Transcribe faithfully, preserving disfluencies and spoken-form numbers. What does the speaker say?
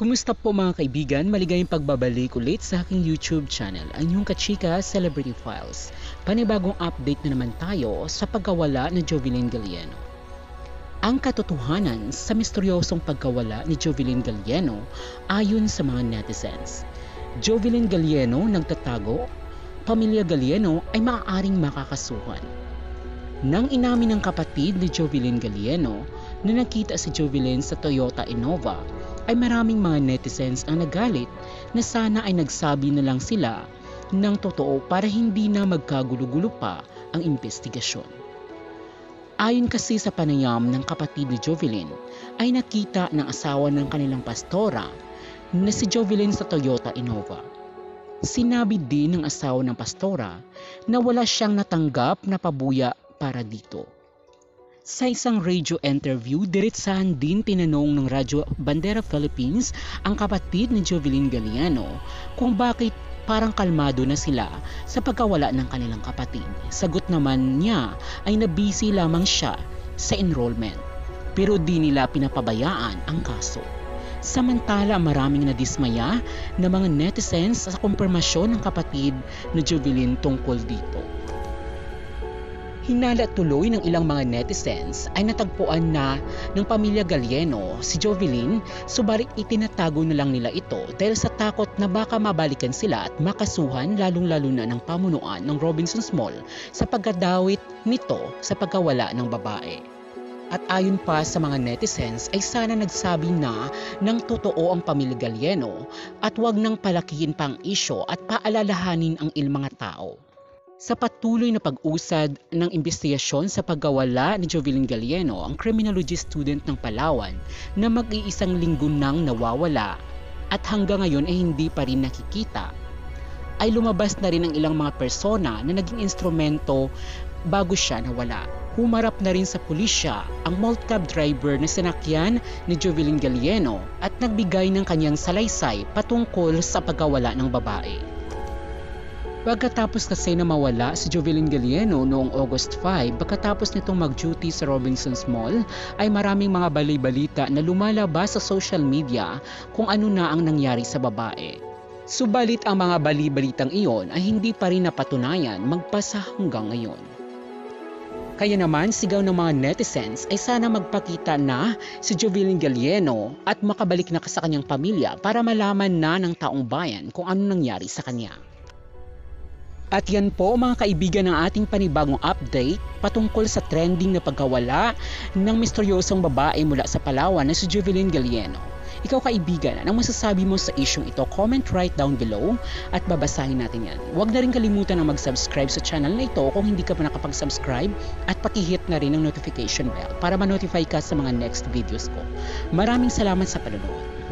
Kumusta po mga kaibigan? Maligayang pagbabalik ulit sa aking YouTube channel, ang inyong kachika Celebrity Files. Panibagong update na naman tayo sa pagkawala ni Jovelyn Galieno. Ang katotohanan sa misteryosong pagkawala ni Jovelyn Galieno ayon sa mga netizens. Jovelyn Galieno nagtatago, pamilya Galieno ay maaaring makakasuhan. Nang inamin ng kapatid ni Jovelyn Galieno na nakita si Jovelyn sa Toyota Innova, ay maraming mga netizens ang nagalit na sana ay nagsabi na lang sila ng totoo para hindi na magkagulo-gulo pa ang investigasyon. Ayon kasi sa panayam ng kapatid ni Jovelyn, ay nakita ng asawa ng kanilang pastora na si Jovelyn sa Toyota Innova. Sinabi din ng asawa ng pastora na wala siyang natanggap na pabuya para dito. Sa isang radio interview, diretsahan din tinanong ng Radyo Bandera Philippines ang kapatid ni Jovelyn Galieno kung bakit parang kalmado na sila sa pagkawala ng kanilang kapatid. Sagot naman niya ay nabisi lamang siya sa enrollment, pero di nila pinapabayaan ang kaso. Samantala, maraming nadismaya na mga netizens sa kumpirmasyon ng kapatid ni Jovelyn tungkol dito. Hinala tuloy ng ilang mga netizens ay natagpuan na ng pamilya Galieno si Jovelyn, subalit itinatago na lang nila ito dahil sa takot na baka mabalikan sila at makasuhan, lalong-lalo na ng pamunuan ng Robinsons Mall sa pagkadawit nito sa pagkawala ng babae. At ayon pa sa mga netizens ay sana nagsabi na ng totoo ang pamilya Galieno at wag nang palakihin pang isyo at paalalahanin ang ilang mga tao. Sa patuloy na pag-usad ng investigasyon sa pagkawala ni Jovelyn Galieno, ang criminology student ng Palawan na mag-iisang linggo nang nawawala at hanggang ngayon ay hindi pa rin nakikita, ay lumabas na rin ang ilang mga persona na naging instrumento bago siya nawala. Humarap na rin sa pulisya ang multi-cab driver na sinakyan ni Jovelyn Galieno at nagbigay ng kanyang salaysay patungkol sa pagkawala ng babae. Pagkatapos kasi na mawala si Jovelyn Galieno noong August five, pagkatapos nitong mag-duty sa Robinsons Mall, ay maraming mga balay-balita na lumalabas sa social media kung ano na ang nangyari sa babae. Subalit ang mga balay-balitang iyon ay hindi pa rin napatunayan magpasa hanggang ngayon. Kaya naman sigaw ng mga netizens ay sana magpakita na si Jovelyn Galieno at makabalik na sa kanyang pamilya para malaman na ng taong bayan kung ano nangyari sa kanya. At yan po mga kaibigan ng ating panibagong update patungkol sa trending na pagkawala ng misteryosong babae mula sa Palawan na si Jovelyn Galieno. Ikaw kaibigan, anong masasabi mo sa isyong ito? Comment right down below at babasahin natin yan. Huwag na rin kalimutan na mag-subscribe sa channel na ito kung hindi ka pa nakapag-subscribe at pakihit na rin ang notification bell para ma-notify ka sa mga next videos ko. Maraming salamat sa panonood.